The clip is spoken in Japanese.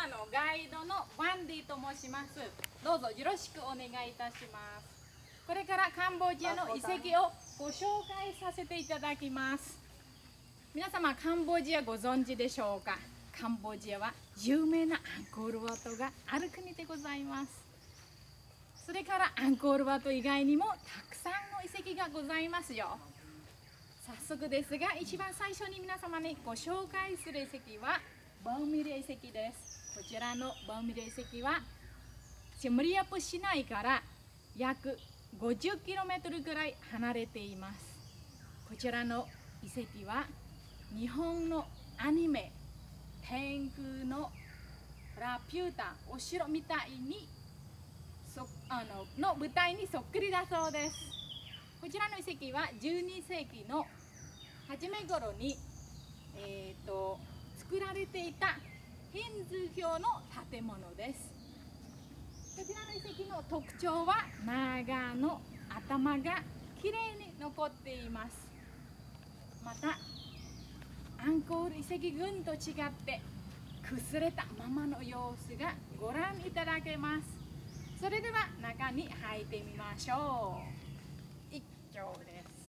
アのガイドのワンディと申します。どうぞよろしくお願いいたします。これからカンボジアの遺跡をご紹介させていただきます。皆様カンボジアご存知でしょうか。カンボジアは有名なアンコールワットがある国でございます。それからアンコールワット以外にもたくさんの遺跡がございますよ。早速ですが、一番最初に皆様にご紹介する遺跡はバウミレ遺跡です。こちらのバウミレ遺跡はシムリアプ市内から約 50km ぐらい離れています。こちらの遺跡は日本のアニメ天空のラピュータお城みたいにの舞台にそっくりだそうです。こちらの遺跡は12世紀の初め頃に、作られていたヒンズー教の建物です。こちらの遺跡の特徴はナガの頭がきれいに残っています。またアンコール遺跡群と違って崩れたままの様子がご覧いただけます。それでは中に入ってみましょう。一挙です。